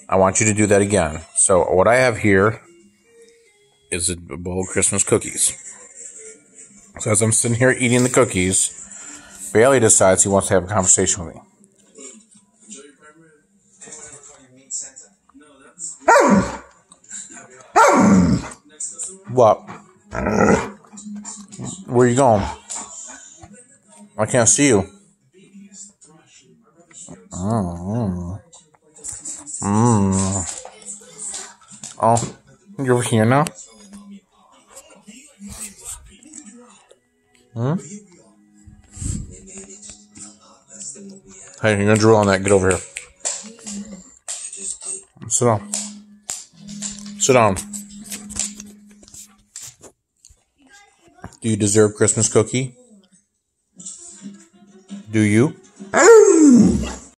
I want you to do that again. So what I have here is a bowl of Christmas cookies. So as I'm sitting here eating the cookies, Bailey decides he wants to have a conversation with me. What? Where are you going? I can't see you. Oh, you're over here now? Hey, you're gonna drool on that. Get over here. Sit down. Sit down. Do you deserve Christmas cookie? Do you?